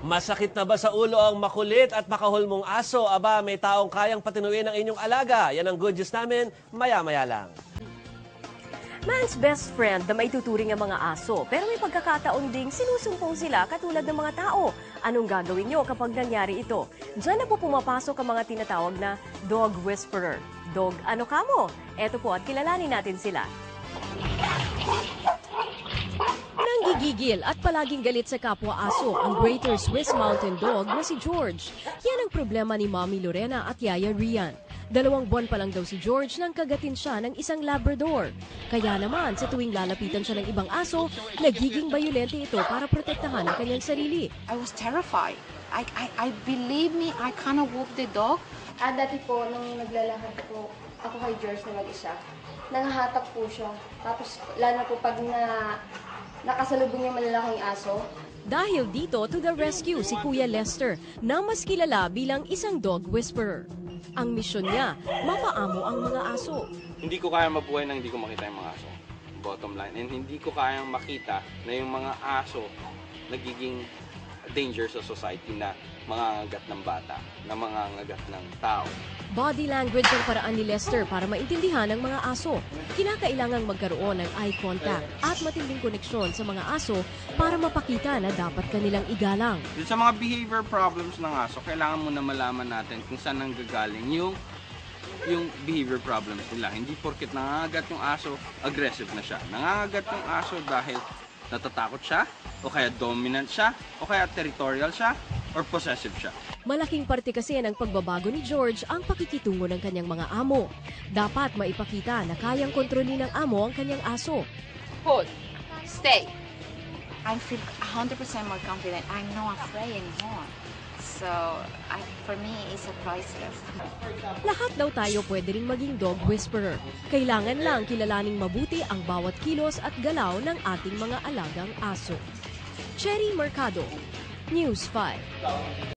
Masakit na ba sa ulo ang makulit at makahulmong aso? Aba, may taong kayang patinuin ang inyong alaga. Yan ang good news namin, maya-maya lang. Man's best friend na maituturing ang mga aso, pero may pagkakataon ding sinusumpong sila katulad ng mga tao. Anong gagawin nyo kapag nangyari ito? Diyan na po pumapasok ang mga tinatawag na dog whisperer. Dog ano kamo? Eto po at kilalanin natin sila. Nanggigigil at palaging galit sa kapwa-aso ang Greater Swiss Mountain Dog na si George. Yan ang problema ni Mommy Lorena at Yaya Rian. 2 buwan pa lang daw si George nang kagatin siya ng isang Labrador. Kaya naman sa tuwing lalapitan siya ng ibang aso, nagiging bayolente ito para protektahan ang kanyang sarili. I was terrified. I believe me, I kind of whooped the dog. Dati po, nung naglalakad po ako kay George na mag-isa, nanghahatak po siya. Tapos, lalo po pag nakasalubong yung malalaking aso. Dahil dito, to the rescue si Kuya Lester na mas kilala bilang isang dog whisperer. Ang misyon niya, mapaamo ang mga aso. Hindi ko kaya mabuhay nang hindi ko makita yung mga aso. Bottom line. And hindi ko kayang makita na yung mga aso nagiging danger sa society na mangangagat ng bata, na mangangagat ng tao. Body language ang paraan ni Lester para maintindihan ang mga aso. Kinakailangang magkaroon ng eye contact at matinding koneksyon sa mga aso para mapakita na dapat kanilang igalang. Sa mga behavior problems ng aso, kailangan mo na malaman natin kung saan nanggagaling yung behavior problems nila. Hindi porket nangangagat yung aso, aggressive na siya. Nangangagat yung aso dahil natatakot siya, o kaya dominant siya, o kaya territorial siya, or possessive siya. Malaking parte kasi ng pagbabago ni George ang pakikitungo ng kanyang mga amo. Dapat maipakita na kayang kontrolin ng amo ang kanyang aso. Hold. Stay. I feel 100% more confident. I'm not afraid anymore. So, for me, it's a priceless. Lahat daw tayo pwede ring maging dog whisperer. Kailangan lang kilalaning mabuti ang bawat kilos at galaw ng ating mga alagang aso. Cherry Mercado, News 5.